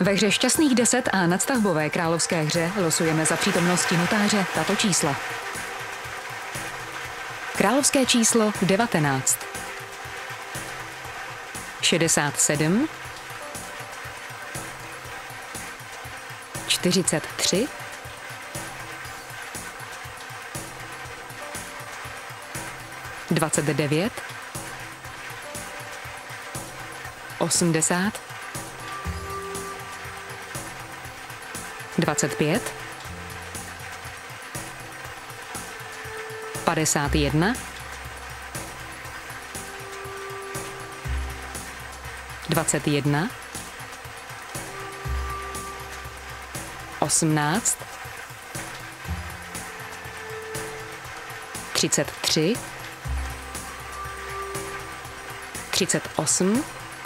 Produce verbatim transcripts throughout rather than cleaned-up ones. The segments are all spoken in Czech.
Ve hře Šťastných deset a nadstavbové královské hře losujeme za přítomnosti notáře tato čísla. Královské číslo devatenáct, šedesát sedm, čtyřicet tři, dvacet devět, osmdesát, dvacet pět, padesát jedna, dvacet jedna, osmnáct, třicet tři, třicet osm,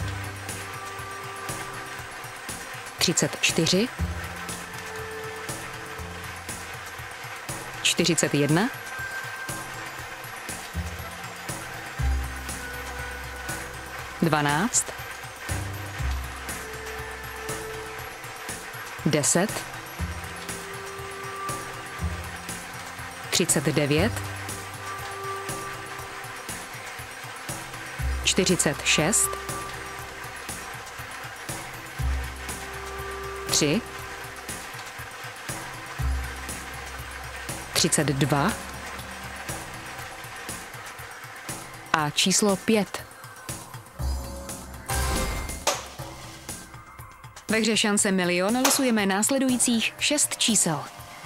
třicet čtyři, čtyřicet jedna, dvanáct, deset, třicet devět, čtyřicet šest, tři, třicet dva a číslo pět. Ve hře Šance milion losujeme následujících šest čísel.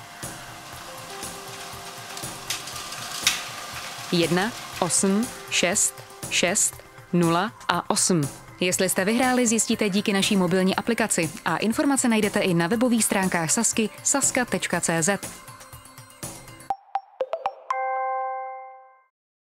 jedna, osm, šest, šest, nula a osm. Jestli jste vyhráli, zjistíte díky naší mobilní aplikaci a informace najdete i na webových stránkách Sazky saska tečka cé zet.